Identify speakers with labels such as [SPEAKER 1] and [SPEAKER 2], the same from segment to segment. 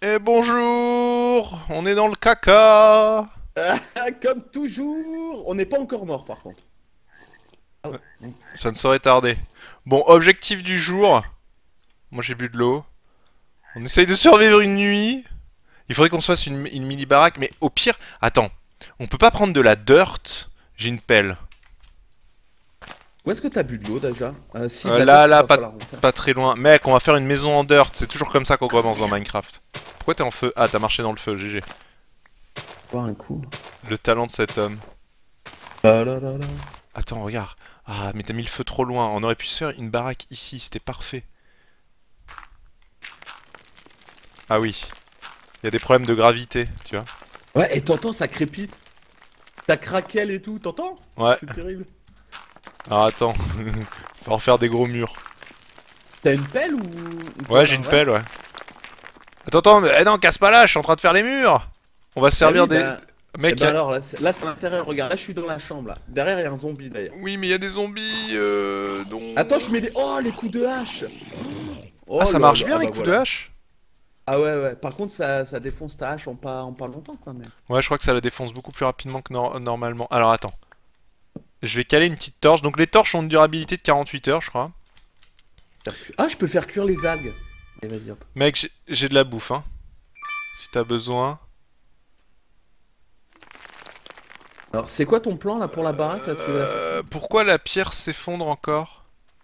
[SPEAKER 1] Et bonjour. On est dans le caca.
[SPEAKER 2] Comme toujours, on n'est pas encore mort par contre. Ah ouais.
[SPEAKER 1] Ça ne saurait tarder. Bon, objectif du jour. Moi j'ai bu de l'eau. On essaye de survivre une nuit. Il faudrait qu'on se fasse une mini baraque, mais au pire... Attends, on peut pas prendre de la dirt. J'ai une pelle.
[SPEAKER 2] Où est-ce que t'as bu de l'eau déjà? Si,
[SPEAKER 1] Là,
[SPEAKER 2] va falloir refaire.
[SPEAKER 1] pas très loin. Mec, on va faire une maison en dirt. C'est toujours comme ça qu'on commence dans Minecraft. Pourquoi t'es en feu? Ah, t'as marché dans le feu, GG.
[SPEAKER 2] Voir un coup.
[SPEAKER 1] Le talent de cet homme.
[SPEAKER 2] Ah là là là.
[SPEAKER 1] Attends, regarde. Ah, mais t'as mis le feu trop loin. On aurait pu se faire une baraque ici, c'était parfait. Ah oui. Il y a des problèmes de gravité, tu vois.
[SPEAKER 2] Ouais, et t'entends, ça crépite. T'as craquelle et tout, t'entends?
[SPEAKER 1] Ouais.
[SPEAKER 2] C'est terrible.
[SPEAKER 1] Alors attends. Faut refaire des gros murs.
[SPEAKER 2] T'as une pelle ou
[SPEAKER 1] Ouais, j'ai une pelle, ouais. Attends, mais non, casse pas là, je suis en train de faire les murs. On va se
[SPEAKER 2] Ah
[SPEAKER 1] servir
[SPEAKER 2] oui,
[SPEAKER 1] des...
[SPEAKER 2] bah... Eh
[SPEAKER 1] Mec,
[SPEAKER 2] ben alors, là c'est l'intérieur, regarde, là je suis dans la chambre, là. Derrière, il y a un zombie, d'ailleurs.
[SPEAKER 1] oui, mais il y a des zombies, donc...
[SPEAKER 2] Attends, je mets des... Oh, les coups de hache. Oh
[SPEAKER 1] Ah, ça
[SPEAKER 2] là
[SPEAKER 1] marche
[SPEAKER 2] là,
[SPEAKER 1] bien
[SPEAKER 2] ah
[SPEAKER 1] les
[SPEAKER 2] bah
[SPEAKER 1] coups
[SPEAKER 2] voilà.
[SPEAKER 1] de hache?
[SPEAKER 2] Ah ouais, ouais. Par contre, ça défonce ta hache en pas longtemps, quoi, mais...
[SPEAKER 1] Ouais, je crois que ça la défonce beaucoup plus rapidement que normalement. Alors attends. Je vais caler une petite torche. Donc les torches ont une durabilité de 48 heures, je crois.
[SPEAKER 2] Ah, je peux faire cuire les algues. Allez, vas-y, hop.
[SPEAKER 1] Mec, j'ai de la bouffe, hein. Si t'as besoin.
[SPEAKER 2] Alors, c'est quoi ton plan, là, pour la baraque, là, tu veux la faire?
[SPEAKER 1] Pourquoi la pierre s'effondre encore?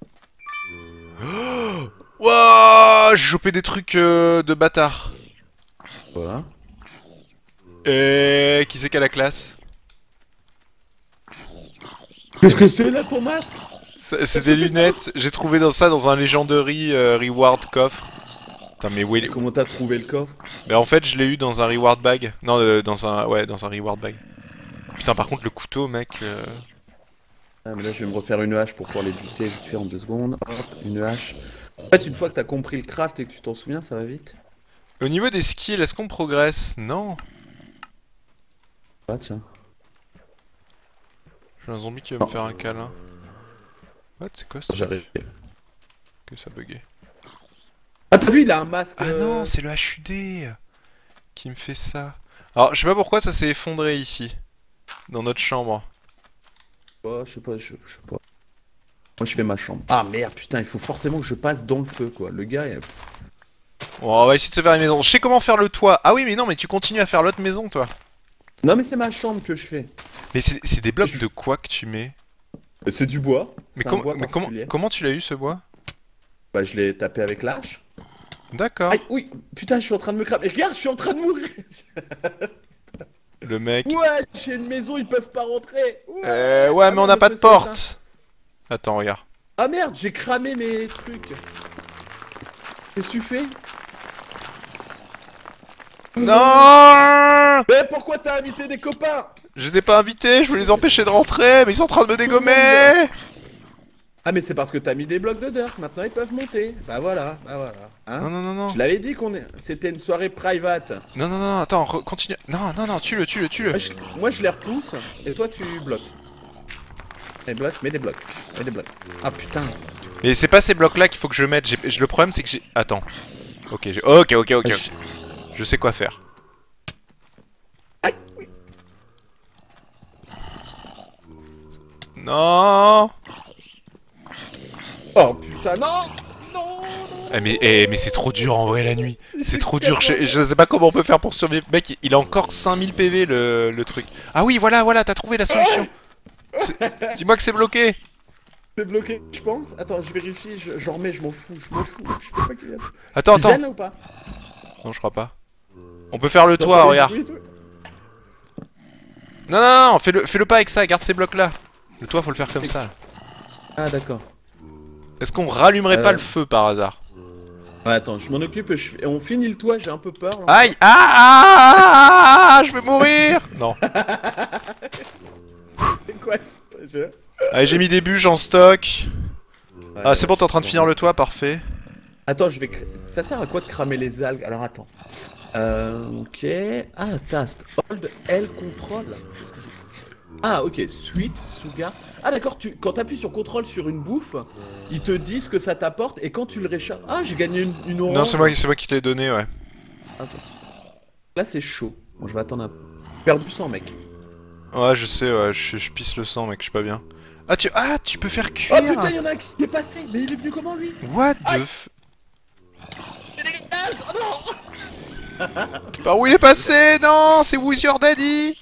[SPEAKER 1] Oh Wouah, j'ai chopé des trucs de bâtard.
[SPEAKER 2] Voilà.
[SPEAKER 1] Et qui c'est qui a la classe?
[SPEAKER 2] Qu'est-ce que c'est, là, ton masque?
[SPEAKER 1] C'est des lunettes. J'ai trouvé ça dans un Legendary Reward coffre. Putain, mais où est...
[SPEAKER 2] Comment t'as trouvé le coffre?
[SPEAKER 1] Mais en fait, je l'ai eu dans un Reward bag. Non, dans un... Ouais, dans un Reward bag. Putain, par contre, le couteau, mec...
[SPEAKER 2] Ah, mais là, je vais me refaire une hache pour pouvoir les buter vite fait en 2 secondes. Hop, une hache. En fait, une fois que t'as compris le craft et que tu t'en souviens, ça va vite.
[SPEAKER 1] Au niveau des skills, est-ce qu'on progresse? Non.
[SPEAKER 2] Ah, tiens.
[SPEAKER 1] J'ai un zombie qui va me
[SPEAKER 2] Non.
[SPEAKER 1] faire un câlin. What? C'est quoi ce truc?
[SPEAKER 2] J'arrive.
[SPEAKER 1] Que ça bugué.
[SPEAKER 2] Ah, t'as vu, il a un masque.
[SPEAKER 1] Ah non, c'est le HUD qui me fait ça. Alors, je sais pas pourquoi ça s'est effondré ici. Dans notre chambre.
[SPEAKER 2] Oh, je sais pas, je sais pas. Moi, je fais ma chambre. Ah, merde, putain, il faut forcément que je passe dans le feu, quoi. Le gars,
[SPEAKER 1] Bon, on va essayer de se faire une maison. Je sais comment faire le toit. Ah oui, mais non, mais tu continues à faire l'autre maison, toi.
[SPEAKER 2] Non, mais c'est ma chambre que je fais.
[SPEAKER 1] Mais c'est des blocs de quoi que tu mets?
[SPEAKER 2] C'est du bois.
[SPEAKER 1] Mais,
[SPEAKER 2] C'est un bois
[SPEAKER 1] comment,
[SPEAKER 2] particulier.
[SPEAKER 1] comment tu l'as eu, ce bois?
[SPEAKER 2] Bah, je l'ai tapé avec l'hache.
[SPEAKER 1] D'accord.
[SPEAKER 2] Aïe, oui, putain, je suis en train de me cramer. Regarde, je suis en train de mourir.
[SPEAKER 1] Le mec...
[SPEAKER 2] Ouais, j'ai une maison, ils peuvent pas rentrer.
[SPEAKER 1] Ouais,
[SPEAKER 2] Ah
[SPEAKER 1] mais
[SPEAKER 2] non,
[SPEAKER 1] on n'a
[SPEAKER 2] le
[SPEAKER 1] pas
[SPEAKER 2] feu
[SPEAKER 1] de
[SPEAKER 2] s'est éteint.
[SPEAKER 1] porte. Attends, regarde.
[SPEAKER 2] Ah merde, j'ai cramé mes trucs. Qu'est-ce que tu fais?
[SPEAKER 1] Non!
[SPEAKER 2] Mais pourquoi t'as invité des copains?
[SPEAKER 1] Je les ai pas invités, je veux les empêcher de rentrer, mais ils sont en train de me dégommer!
[SPEAKER 2] Ah mais c'est parce que t'as mis des blocs de dirt, maintenant ils peuvent monter. Bah voilà, bah voilà. Hein,
[SPEAKER 1] Non, non, non, non.
[SPEAKER 2] je l'avais dit c'était une soirée private.
[SPEAKER 1] Non, non, non, attends, continue. Non, non, non, tue-le, tue-le, tue-le.
[SPEAKER 2] Moi je les repousse, et toi tu bloques. Et blocs, mets des blocs. Mets des blocs. Ah putain.
[SPEAKER 1] Mais c'est pas ces blocs-là qu'il faut que je mette. Le problème, c'est que j'ai... Attends. Ok, ok. Je sais quoi faire.
[SPEAKER 2] Aïe, oui.
[SPEAKER 1] Non.
[SPEAKER 2] Oh putain, non. Non, non.
[SPEAKER 1] Mais c'est trop dur en vrai la nuit. C'est trop dur. Je sais pas comment on peut faire pour survivre. Mec, il a encore 5000 PV le truc. Ah oui, voilà, t'as trouvé la solution. Dis-moi que c'est bloqué.
[SPEAKER 2] C'est bloqué, je pense. Attends, je vérifie, j'en remets, je m'en fous, je m'en fous. Je veux pas qu'il vienne.
[SPEAKER 1] Attends,
[SPEAKER 2] Il vient,
[SPEAKER 1] attends.
[SPEAKER 2] là ou pas?
[SPEAKER 1] Non, je crois pas. On peut faire le toit,
[SPEAKER 2] T'entends les
[SPEAKER 1] regarde.
[SPEAKER 2] bruits, toi?
[SPEAKER 1] Non, non, non, fais-le pas avec ça, garde ces blocs là. Le toit, faut le faire comme ça.
[SPEAKER 2] Ah d'accord.
[SPEAKER 1] Est-ce qu'on rallumerait pas le feu par hasard?
[SPEAKER 2] Ouais, attends, je m'en occupe, on finit le toit, j'ai un peu peur. Là.
[SPEAKER 1] Aïe! Je vais mourir! Non.
[SPEAKER 2] C'est quoi ce jeu?
[SPEAKER 1] Allez, j'ai mis des bûches en stock.
[SPEAKER 2] Ouais,
[SPEAKER 1] Ah, c'est bon, t'es en train de finir le toit, parfait.
[SPEAKER 2] Attends, je vais... Ça sert à quoi de cramer les algues? Alors attends. Ok... Ah, taste. Hold L control. Qu'est-ce que c'est? Ah, ok. Sweet, Sugar. Ah d'accord, quand t'appuies sur contrôle sur une bouffe, ils te disent ce que ça t'apporte et quand tu le réchappes... Ah, j'ai gagné une orange.
[SPEAKER 1] Non, c'est moi qui te l'ai donné, ouais.
[SPEAKER 2] Attends. Là, c'est chaud. Bon, je vais attendre un peu. J'ai perdu 100, mec.
[SPEAKER 1] Ouais, je sais, ouais, je pisse le sang, mec, je suis pas bien. Ah, tu peux faire
[SPEAKER 2] Oh
[SPEAKER 1] cuire.
[SPEAKER 2] putain, y'en a un qui est passé. Mais il est venu comment, lui?
[SPEAKER 1] What the
[SPEAKER 2] Aïe.
[SPEAKER 1] f...
[SPEAKER 2] Mais dégage. Oh non.
[SPEAKER 1] Par où il est passé? Non, c'est Who's Your Daddy?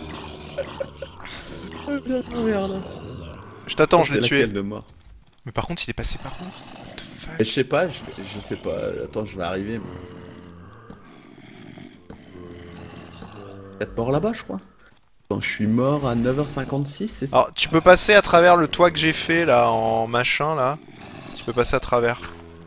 [SPEAKER 2] Oh merde.
[SPEAKER 1] Je t'attends, je
[SPEAKER 2] C'est
[SPEAKER 1] l'ai tué.
[SPEAKER 2] laquelle de moi?
[SPEAKER 1] Mais par contre, il est passé par où? What the fuck?
[SPEAKER 2] Je sais pas, je sais pas. Attends, je vais arriver. Mais... 4 morts là-bas, je crois. Attends, je suis mort à 9h56, c'est ça?
[SPEAKER 1] Alors, tu peux passer à travers le toit que j'ai fait, là, en machin, là. Tu peux passer à travers.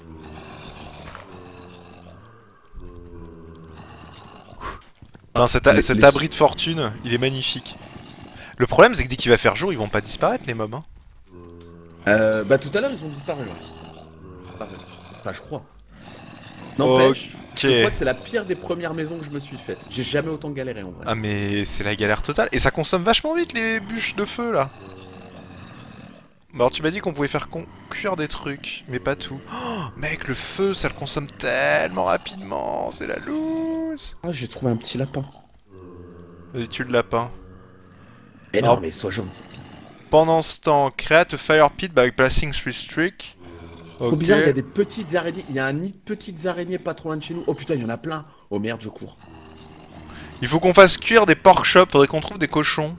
[SPEAKER 1] Putain, cet abri de fortune, il est magnifique. Le problème, c'est que dès qu'il va faire jour, ils vont pas disparaître, les mobs, hein.
[SPEAKER 2] Bah tout à l'heure, ils ont disparu. Là. Disparu. Enfin, je crois. N'empêche, je
[SPEAKER 1] Ok.
[SPEAKER 2] crois que c'est la pire des premières maisons que je me suis faite. J'ai jamais autant galéré en vrai.
[SPEAKER 1] Ah, mais c'est la galère totale. Et ça consomme vachement vite, les bûches de feu, là. Bah, alors, tu m'as dit qu'on pouvait faire cuire des trucs, mais pas tout. Oh, mec, le feu, ça le consomme tellement rapidement. C'est la loose.
[SPEAKER 2] Ah, j'ai trouvé un petit lapin.
[SPEAKER 1] Vas-y, tue le lapin.
[SPEAKER 2] Mais
[SPEAKER 1] Alors,
[SPEAKER 2] non, mais sois gentil.
[SPEAKER 1] pendant ce temps, create a fire pit by placing 3 sticks.
[SPEAKER 2] Trop
[SPEAKER 1] Ok.
[SPEAKER 2] bizarre, il y a des petites araignées. Il y a un nid de petites araignées pas trop loin de chez nous. Oh putain, il y en a plein. Oh merde, je cours.
[SPEAKER 1] Il faut qu'on fasse cuire des pork chops. Faudrait qu'on trouve des cochons.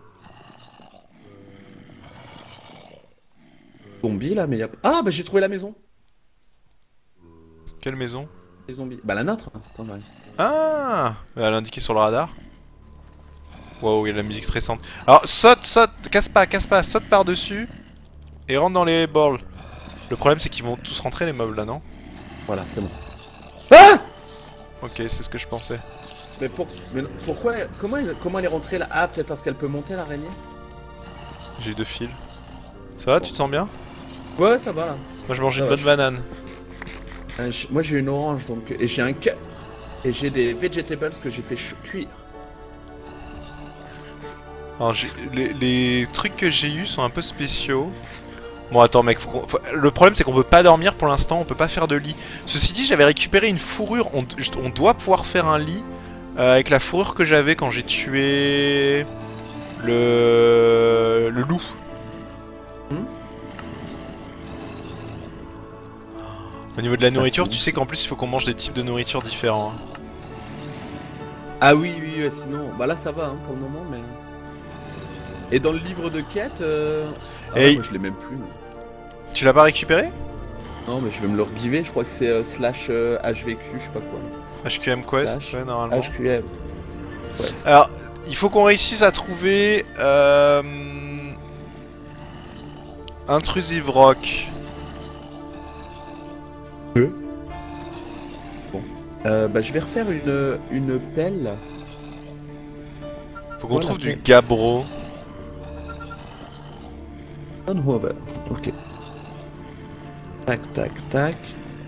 [SPEAKER 2] Zombies là, mais y a... Ah, bah j'ai trouvé la maison.
[SPEAKER 1] Quelle maison?
[SPEAKER 2] Les zombies. Bah la nôtre. Attends, ouais.
[SPEAKER 1] Ah, elle a indiqué sur le radar. Wow, il y a de la musique stressante. Alors, saute, casse pas, saute par-dessus. Et rentre dans les balls. Le problème, c'est qu'ils vont tous rentrer, les mobs, là, non?
[SPEAKER 2] Voilà, c'est bon. Ah.
[SPEAKER 1] Ok, c'est ce que je pensais.
[SPEAKER 2] Mais pourquoi... Comment elle est rentrée là? Ah, peut-être parce qu'elle peut monter l'araignée?
[SPEAKER 1] J'ai eu 2 fils. Ça va, tu te sens bien?
[SPEAKER 2] Ouais, ça va là.
[SPEAKER 1] Moi, je mange
[SPEAKER 2] Ça
[SPEAKER 1] une
[SPEAKER 2] va,
[SPEAKER 1] bonne banane.
[SPEAKER 2] Moi j'ai une orange donc et j'ai un cut et j'ai des vegetables que j'ai fait cuire.
[SPEAKER 1] Alors, les trucs que j'ai eu sont un peu spéciaux. Bon, attends, mec, le problème, c'est qu'on peut pas dormir pour l'instant, on peut pas faire de lit. Ceci dit, j'avais récupéré une fourrure, on doit pouvoir faire un lit avec la fourrure que j'avais quand j'ai tué le loup. Au niveau de la nourriture,
[SPEAKER 2] c'est bon.
[SPEAKER 1] tu sais qu'en plus, il faut qu'on mange des types de nourriture différents, hein.
[SPEAKER 2] Ah oui oui, ouais, sinon bah là ça va hein, pour le moment mais. Et dans le livre de quête ah
[SPEAKER 1] Et-
[SPEAKER 2] ouais, moi je l'ai même plus. Mais...
[SPEAKER 1] Tu l'as pas récupéré?
[SPEAKER 2] Non mais je vais me le regiver, je crois que c'est slash HVQ, je sais pas quoi.
[SPEAKER 1] HQM Quest,
[SPEAKER 2] Slash
[SPEAKER 1] ouais, normalement.
[SPEAKER 2] HQM. Ouais.
[SPEAKER 1] Alors, il faut qu'on réussisse à trouver Intrusive Rock.
[SPEAKER 2] Bah je vais refaire une pelle.
[SPEAKER 1] Faut qu'on
[SPEAKER 2] Voilà,
[SPEAKER 1] trouve du
[SPEAKER 2] ok.
[SPEAKER 1] gabbro.
[SPEAKER 2] Unhover. Ok. Tac tac tac.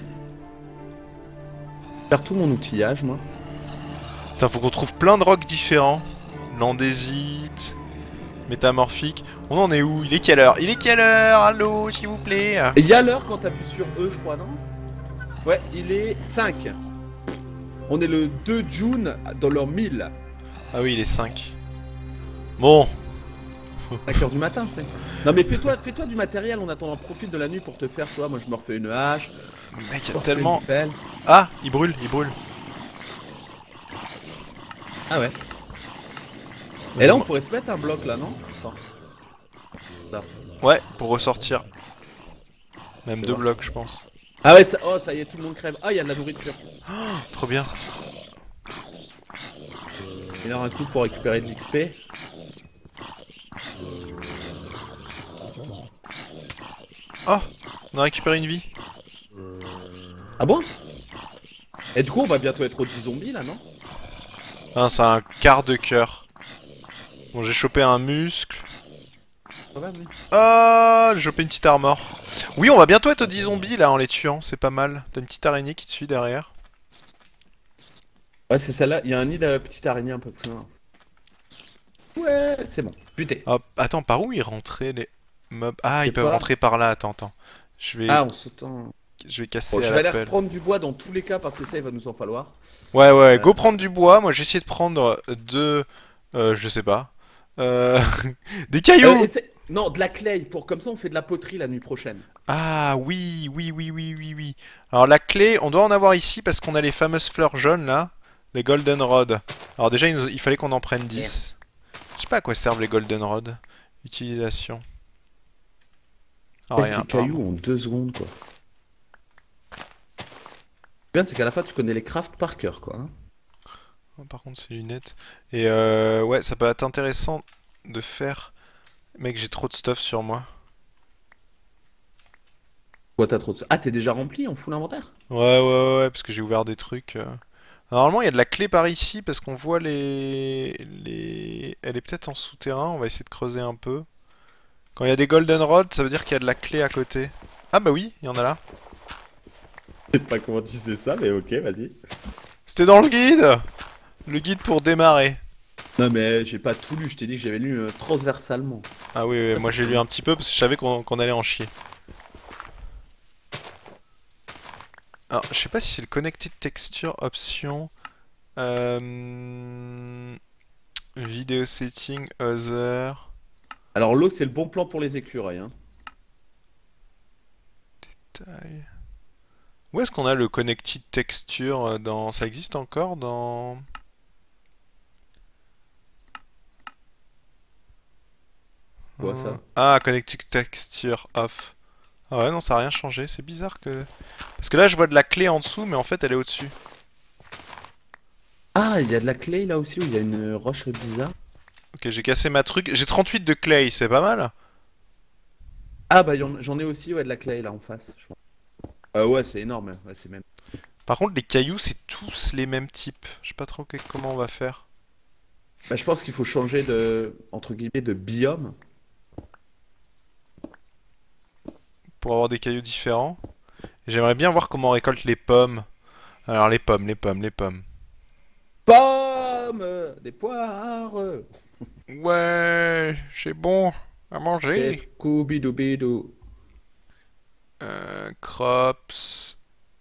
[SPEAKER 2] Faire tout mon outillage moi.
[SPEAKER 1] Putain, faut qu'on trouve plein de rocks différents. Landésite, métamorphique. On en est où? Il est quelle heure? Il est quelle heure? Allô, s'il vous plaît?
[SPEAKER 2] Et il y a l'heure quand t'appuies sur E, je crois, non? Ouais, il est 5. On est le 2 June dans leur 1000.
[SPEAKER 1] Ah oui, il est 5. Bon,
[SPEAKER 2] 5h du matin, c'est. Non mais fais-toi du matériel, on attend, profite de la nuit pour te faire, tu vois. Moi je me refais une hache.
[SPEAKER 1] mec, il
[SPEAKER 2] je
[SPEAKER 1] y
[SPEAKER 2] me
[SPEAKER 1] a
[SPEAKER 2] refais
[SPEAKER 1] tellement...
[SPEAKER 2] une pelle.
[SPEAKER 1] Ah, il brûle, il brûle.
[SPEAKER 2] Ah ouais. Et là on pourrait se mettre un bloc là, non? Attends. Là.
[SPEAKER 1] Ouais, pour ressortir. Même
[SPEAKER 2] C'est
[SPEAKER 1] 2
[SPEAKER 2] bon.
[SPEAKER 1] blocs, je pense.
[SPEAKER 2] Ah ouais, oh ça y est, tout le monde crève. Ah, il y a de la nourriture.
[SPEAKER 1] Trop bien.
[SPEAKER 2] Il y en a un coup pour récupérer de l'XP.
[SPEAKER 1] Oh, on a récupéré une vie.
[SPEAKER 2] Ah bon? Et du coup on va bientôt être au 10 zombies là, non?
[SPEAKER 1] Ah, c'est un quart de cœur. Bon, j'ai chopé un muscle.
[SPEAKER 2] Ça va, oui.
[SPEAKER 1] Ah, j'ai chopé une petite armor. Oui, on va bientôt être aux 10 zombies là en les tuant, c'est pas mal. T'as une petite araignée qui te suit derrière.
[SPEAKER 2] Ouais, c'est celle-là. Il y a un nid de petite araignée un peu plus loin. Ouais, c'est bon. Buté.
[SPEAKER 1] Hop, attends, par où ils rentraient les mobs? Ah,
[SPEAKER 2] Je
[SPEAKER 1] ils
[SPEAKER 2] sais
[SPEAKER 1] peuvent
[SPEAKER 2] pas.
[SPEAKER 1] rentrer par là, attends. Je vais...
[SPEAKER 2] Ah, on s'attend.
[SPEAKER 1] je vais casser
[SPEAKER 2] Bon, je
[SPEAKER 1] à
[SPEAKER 2] vais aller
[SPEAKER 1] l'appel.
[SPEAKER 2] reprendre du bois dans tous les cas parce que ça, il va nous en falloir.
[SPEAKER 1] Ouais, ouais,
[SPEAKER 2] Euh,
[SPEAKER 1] go prendre du bois. Moi, j'ai essayé de prendre je sais pas. Euh, des cailloux!
[SPEAKER 2] Non, de la clay, pour comme ça on fait de la poterie la nuit prochaine.
[SPEAKER 1] Ah oui, oui, oui, oui, oui, oui. Alors la clé, on doit en avoir ici parce qu'on a les fameuses fleurs jaunes là, les Golden Rod. Alors déjà, il fallait qu'on en prenne
[SPEAKER 2] Merde.
[SPEAKER 1] 10. Je sais pas à quoi servent les Golden Rod. Utilisation. Ah
[SPEAKER 2] Avec
[SPEAKER 1] rien
[SPEAKER 2] des cailloux
[SPEAKER 1] apparemment.
[SPEAKER 2] en 2 secondes, quoi. Le bien, c'est qu'à la fin, tu connais les crafts par cœur, quoi, hein.
[SPEAKER 1] Oh, par contre, ces lunettes. Et ouais, ça peut être intéressant de faire. Mec, j'ai trop de stuff sur moi.
[SPEAKER 2] Quoi, t'as trop de... Ah, t'es déjà rempli en full inventaire?
[SPEAKER 1] Ouais, ouais, ouais, ouais, parce que j'ai ouvert des trucs. Normalement, il y a de la clé par ici parce qu'on voit les. Elle est peut-être en souterrain. On va essayer de creuser un peu. Quand il y a des golden rods, ça veut dire qu'il y a de la clé à côté. Ah bah oui, il y en a là.
[SPEAKER 2] Je sais pas comment tu sais ça, mais ok, vas-y.
[SPEAKER 1] C'était dans le guide! Le guide pour démarrer.
[SPEAKER 2] Non, mais j'ai pas tout lu, je t'ai dit que j'avais lu transversalement.
[SPEAKER 1] Ah oui, oui,
[SPEAKER 2] Ah,
[SPEAKER 1] moi
[SPEAKER 2] ça,
[SPEAKER 1] j'ai
[SPEAKER 2] c'est
[SPEAKER 1] lu
[SPEAKER 2] bon.
[SPEAKER 1] un petit peu parce que je savais qu'on allait en chier. Alors, je sais pas si c'est le connected texture option. Euh... Video setting, other.
[SPEAKER 2] Alors, l'eau, c'est le bon plan pour les écureuils, hein.
[SPEAKER 1] Taille. Où est-ce qu'on a le connected texture dans... Ça existe encore dans...
[SPEAKER 2] Quoi, ça?
[SPEAKER 1] Ah, connected texture off. Ah ouais, non, ça a rien changé. C'est bizarre que... Parce que là, je vois de la clé en dessous, mais en fait, elle est au-dessus.
[SPEAKER 2] Ah, il y a de la clay là aussi où il y a une roche bizarre.
[SPEAKER 1] Ok, j'ai cassé ma truc. J'ai 38 de clay, c'est pas mal.
[SPEAKER 2] Ah, bah, j'en ai aussi, ouais, de la clay là en face. Ouais, c'est énorme, ouais, c'est même.
[SPEAKER 1] Par contre, les cailloux, c'est tous les mêmes types. Je sais pas trop comment on va faire.
[SPEAKER 2] Bah, je pense qu'il faut changer de, entre guillemets, de biome.
[SPEAKER 1] Pour avoir des cailloux différents. J'aimerais bien voir comment on récolte les pommes. Alors, les pommes, les pommes, les pommes.
[SPEAKER 2] Pommes, des poires.
[SPEAKER 1] Ouais, c'est bon à manger.
[SPEAKER 2] Scooby-Doo.
[SPEAKER 1] Crops.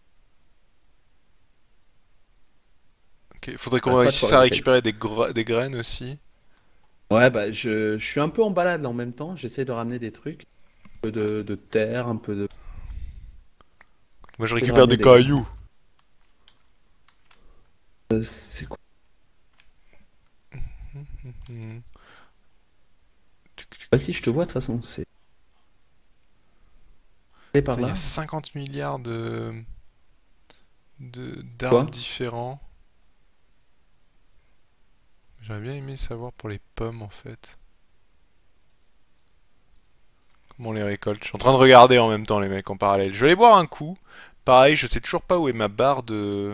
[SPEAKER 1] Ok, faudrait qu'on
[SPEAKER 2] Arrête pas de
[SPEAKER 1] réussisse
[SPEAKER 2] foirer
[SPEAKER 1] à
[SPEAKER 2] des cailloux.
[SPEAKER 1] récupérer des graines aussi.
[SPEAKER 2] Ouais, bah, je suis un peu en balade là en même temps. J'essaie de ramener des trucs. Un peu de terre, un peu de.
[SPEAKER 1] Moi, je
[SPEAKER 2] De
[SPEAKER 1] récupère
[SPEAKER 2] ramener
[SPEAKER 1] des
[SPEAKER 2] des graines.
[SPEAKER 1] cailloux.
[SPEAKER 2] C'est quoi?
[SPEAKER 1] Hmm.
[SPEAKER 2] Vas-y, je te vois de toute façon. C'est par
[SPEAKER 1] Putain, il y a
[SPEAKER 2] là.
[SPEAKER 1] 50 milliards d'arbres
[SPEAKER 2] Quoi?
[SPEAKER 1] différents. J'aurais bien aimé savoir pour les pommes en fait. Comment on les récolte. Je suis en train de regarder en même temps les mecs en parallèle. Je vais aller boire un coup. Pareil, je sais toujours pas où est ma barre de...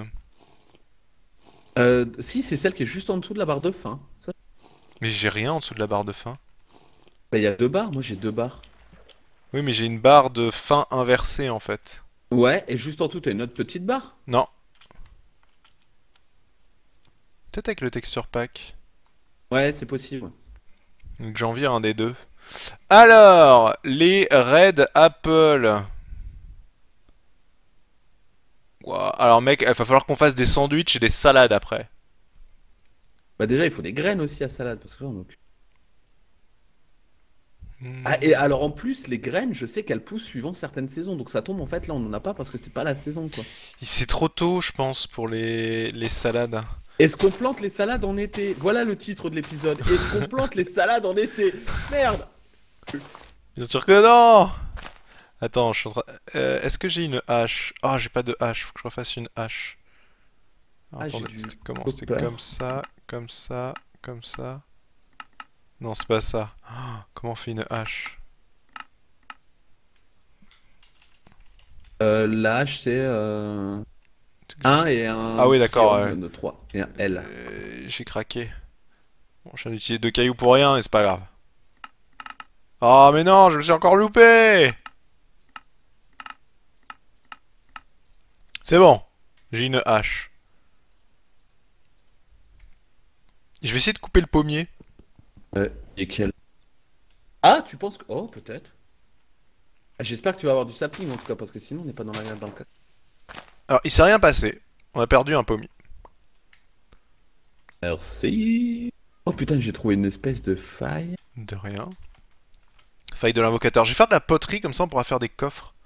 [SPEAKER 2] Si, c'est celle qui est juste en dessous de la barre de faim. Ça.
[SPEAKER 1] Mais j'ai rien en dessous de la barre de faim.
[SPEAKER 2] Bah, il y a 2 barres. Moi, j'ai 2 barres.
[SPEAKER 1] Oui, mais j'ai une barre de faim inversée en fait.
[SPEAKER 2] Ouais, et juste en dessous, t'as une autre petite barre.
[SPEAKER 1] Non. Peut-être avec le texture pack.
[SPEAKER 2] Ouais, c'est possible.
[SPEAKER 1] Donc j'en vire un des deux. Alors, les Red Apple. Ouah, alors mec, il va falloir qu'on fasse des sandwichs et des salades après.
[SPEAKER 2] Bah, déjà, il faut des graines aussi à salade. Parce que là, Ah, et
[SPEAKER 1] Hmm.
[SPEAKER 2] alors en plus, les graines, je sais qu'elles poussent suivant certaines saisons. Donc ça tombe en fait, là, on n'en a pas parce que c'est pas la saison, quoi.
[SPEAKER 1] C'est trop tôt, je pense, pour les salades.
[SPEAKER 2] Est-ce qu'on plante les salades en été? Voilà le titre de l'épisode. Est-ce qu'on plante les salades en été? Merde!
[SPEAKER 1] Bien sûr que non. Attends, je suis en train... est-ce que j'ai une hache? Oh, j'ai pas de hache, faut que je refasse une hache. Alors,
[SPEAKER 2] Ah, j'ai
[SPEAKER 1] attendez,
[SPEAKER 2] du
[SPEAKER 1] c'était comment? C'était
[SPEAKER 2] copper.
[SPEAKER 1] comme ça, comme ça, comme ça. Non, c'est pas ça. Oh, comment on fait une hache?
[SPEAKER 2] La hache, c'est un et
[SPEAKER 1] Ah
[SPEAKER 2] un
[SPEAKER 1] oui, d'accord,
[SPEAKER 2] triangle de 3 et un L.
[SPEAKER 1] j'ai craqué. Bon, je viens d'utiliser deux cailloux pour rien, mais c'est pas grave. Oh, mais non, je me suis encore loupé! C'est bon, j'ai une hache. Je vais essayer de couper le pommier.
[SPEAKER 2] Et quel... Ah, tu penses que... Oh, peut-être. J'espère que tu vas avoir du sapling en tout cas, parce que sinon on n'est pas dans le cas.
[SPEAKER 1] Alors, il s'est rien passé. On a perdu un pommier.
[SPEAKER 2] Merci. Oh putain, j'ai trouvé une espèce de faille.
[SPEAKER 1] De rien. Faille de l'invocateur. Je vais faire de la poterie, comme ça on pourra faire des coffres.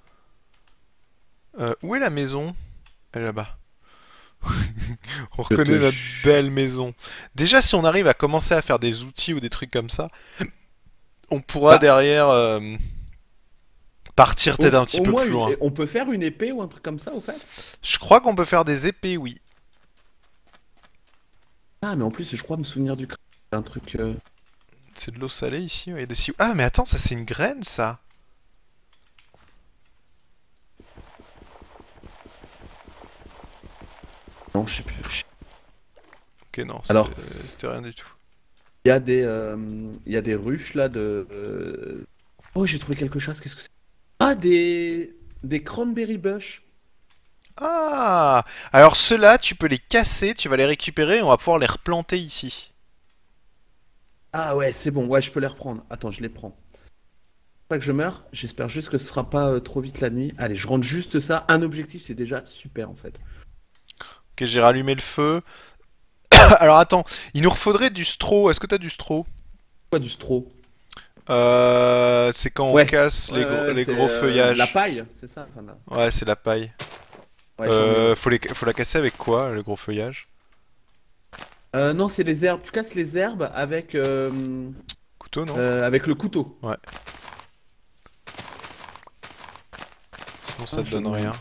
[SPEAKER 1] Où est la maison? Elle est là-bas. On
[SPEAKER 2] Je
[SPEAKER 1] reconnaît
[SPEAKER 2] te
[SPEAKER 1] notre
[SPEAKER 2] ch-
[SPEAKER 1] belle maison. Déjà, si on arrive à commencer à faire des outils ou des trucs comme ça, on pourra
[SPEAKER 2] Bah,
[SPEAKER 1] derrière partir peut-être un petit
[SPEAKER 2] au
[SPEAKER 1] peu
[SPEAKER 2] moins,
[SPEAKER 1] plus loin.
[SPEAKER 2] on peut faire une épée ou un truc comme ça, au fait?
[SPEAKER 1] Je crois qu'on peut faire des épées, oui.
[SPEAKER 2] Ah, mais en plus, je crois me souvenir du un truc.
[SPEAKER 1] C'est de l'eau salée ici, ouais, il y a des Ah, mais attends, ça c'est une graine, ça.
[SPEAKER 2] Non, je sais plus.
[SPEAKER 1] Ok, non,
[SPEAKER 2] Alors,
[SPEAKER 1] c'était rien du tout.
[SPEAKER 2] il y a des ruches là de. Oh, j'ai trouvé quelque chose. Qu'est-ce que c'est? Ah, des cranberry bush.
[SPEAKER 1] Ah! Alors ceux-là, tu peux les casser, tu vas les récupérer et on va pouvoir les replanter ici.
[SPEAKER 2] Ah ouais, c'est bon. Ouais, je peux les reprendre. Attends, je les prends. Pas que je meurs. J'espère juste que ce sera pas trop vite la nuit. Allez, je rentre juste ça. Un objectif, c'est déjà super en fait.
[SPEAKER 1] Ok, j'ai rallumé le feu. Alors attends, il nous faudrait du straw. Est-ce que t'as du straw?
[SPEAKER 2] Quoi du straw?
[SPEAKER 1] C'est quand on
[SPEAKER 2] Ouais.
[SPEAKER 1] casse
[SPEAKER 2] Ouais, ouais,
[SPEAKER 1] les
[SPEAKER 2] c'est
[SPEAKER 1] gros
[SPEAKER 2] la
[SPEAKER 1] feuillages.
[SPEAKER 2] paille, c'est ça? Enfin,
[SPEAKER 1] Ouais, c'est la paille.
[SPEAKER 2] ouais, j'en ai.
[SPEAKER 1] Faut la casser avec quoi, le gros feuillage?
[SPEAKER 2] Non, c'est les herbes. Tu casses les herbes avec,
[SPEAKER 1] Couteau, non?
[SPEAKER 2] avec le couteau.
[SPEAKER 1] Ouais, sinon ça
[SPEAKER 2] Ah,
[SPEAKER 1] te
[SPEAKER 2] je
[SPEAKER 1] donne
[SPEAKER 2] me-
[SPEAKER 1] rien.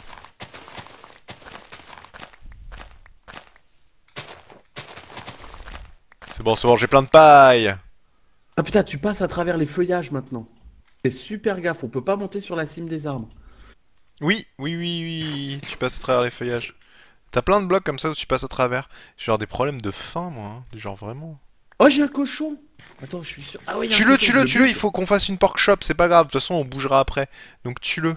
[SPEAKER 1] C'est bon, j'ai plein de paille.
[SPEAKER 2] Ah putain, tu passes à travers les feuillages maintenant. Fais super gaffe, on peut pas monter sur la cime des arbres.
[SPEAKER 1] Oui, tu passes à travers les feuillages. T'as plein de blocs comme ça où tu passes à travers. J'ai genre des problèmes de faim, moi. Hein. Genre vraiment.
[SPEAKER 2] Oh, j'ai un cochon! Attends, je suis sûr. Ah ouais, il y a un
[SPEAKER 1] Tue-le,
[SPEAKER 2] cochon, je
[SPEAKER 1] tue-le,
[SPEAKER 2] le
[SPEAKER 1] tue-le, il
[SPEAKER 2] bute.
[SPEAKER 1] faut qu'on fasse une pork chop, c'est pas grave, de toute façon on bougera après. Donc tue-le.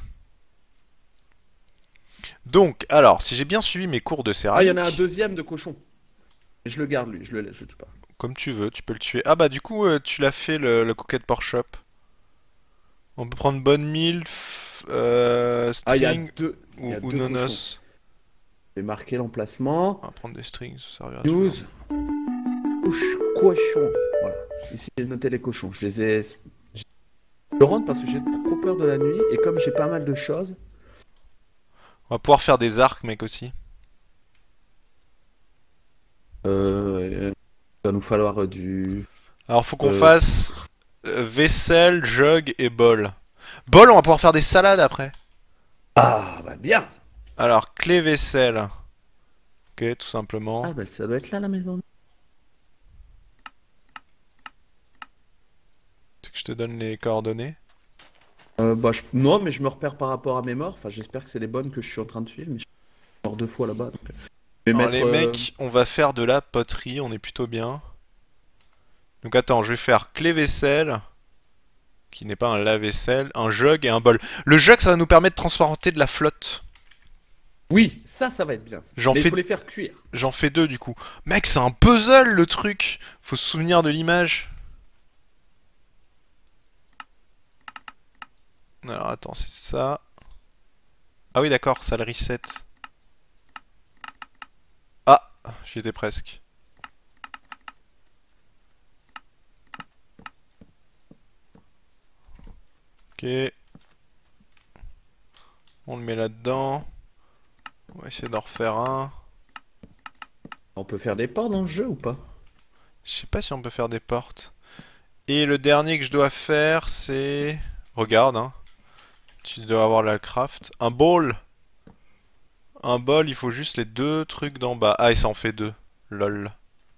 [SPEAKER 1] Donc, alors, si j'ai bien suivi mes cours de
[SPEAKER 2] Ah, il y en a un
[SPEAKER 1] céramique,
[SPEAKER 2] deuxième de cochon. Et je le garde lui, je le laisse, je le tue pas.
[SPEAKER 1] comme tu veux, tu peux le tuer. Ah bah du coup, tu l'as fait le coquette pork chop. On peut prendre bonne meal,
[SPEAKER 2] Ah,
[SPEAKER 1] string
[SPEAKER 2] il y a
[SPEAKER 1] ou
[SPEAKER 2] deux cochons.
[SPEAKER 1] nonos.
[SPEAKER 2] Je vais marquer l'emplacement.
[SPEAKER 1] On va prendre des strings, ça servira toujours.
[SPEAKER 2] 12 cochons. Voilà. Ici, j'ai noté les cochons. Je les ai. Je rentre parce que j'ai trop peur de la nuit. Et comme j'ai pas mal de choses.
[SPEAKER 1] On va pouvoir faire des arcs, mec, aussi.
[SPEAKER 2] Il va nous falloir du.
[SPEAKER 1] Alors, faut qu'on
[SPEAKER 2] euh,
[SPEAKER 1] fasse vaisselle, jug et bol. Bol, on va pouvoir faire des salades après.
[SPEAKER 2] Ah, bah bien!
[SPEAKER 1] Alors, clé vaisselle. Ok, tout
[SPEAKER 2] Ah,
[SPEAKER 1] simplement.
[SPEAKER 2] bah ça doit être là la maison.
[SPEAKER 1] Tu veux que je te donne les coordonnées?
[SPEAKER 2] Bah, non, mais je me repère par rapport à mes morts. Enfin, j'espère que c'est les bonnes que je suis en train de suivre. Mais je suis mort deux fois là-bas. Donc, je vais
[SPEAKER 1] Alors,
[SPEAKER 2] mettre.
[SPEAKER 1] les mecs, on va faire de la poterie, on est plutôt bien. Donc, attends, je vais faire clé vaisselle, qui n'est pas un lave-vaisselle, un jug et un bol. Le jug, ça va nous permettre de transporter de la flotte.
[SPEAKER 2] Oui, ça va être bien.
[SPEAKER 1] J'en
[SPEAKER 2] Mais il
[SPEAKER 1] fais,
[SPEAKER 2] faut les faire cuire.
[SPEAKER 1] j'en fais deux du coup. Mec, c'est un puzzle le truc. Faut se souvenir de l'image. Alors, attends, c'est ça. Ah oui, d'accord, ça le reset. Ah, j'y étais presque. Ok. On le met là-dedans. On va essayer d'en refaire un.
[SPEAKER 2] On peut faire des ports dans le jeu ou pas?
[SPEAKER 1] Je sais pas si on peut faire des portes. Et le dernier que je dois faire, c'est... Regarde, hein. Tu dois avoir la craft. Un bol. Un bol, il faut juste les deux trucs d'en bas. Ah, et ça en fait deux. Lol.